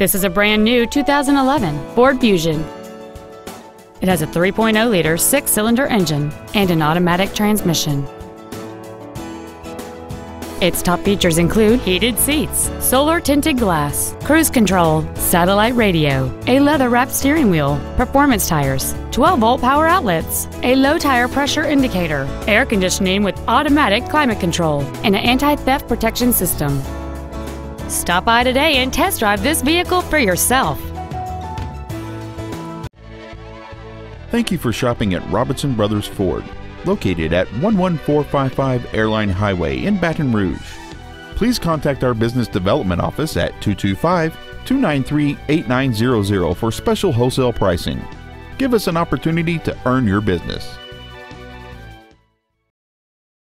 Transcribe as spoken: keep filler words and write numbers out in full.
This is a brand new two thousand eleven Ford Fusion. It has a three point oh liter six-cylinder engine and an automatic transmission. Its top features include heated seats, solar tinted glass, cruise control, satellite radio, a leather-wrapped steering wheel, performance tires, twelve volt power outlets, a low tire pressure indicator, air conditioning with automatic climate control, and an anti-theft protection system. Stop by today and test drive this vehicle for yourself. Thank you for shopping at Robertson Brothers Ford, located at one one four five five Airline Highway in Baton Rouge. Please contact our business development office at two two five, two nine three, eight nine zero zero for special wholesale pricing. Give us an opportunity to earn your business.